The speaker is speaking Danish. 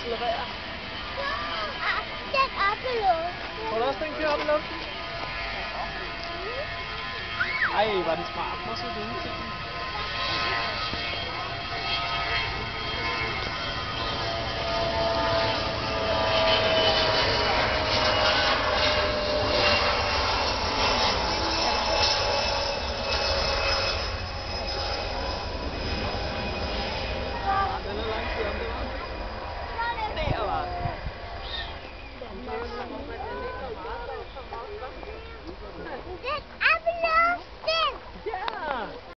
accelerere. Den op i luften. Tror du også, den kører op i luften? Ej, var den smart. Prøv at se det ud til den.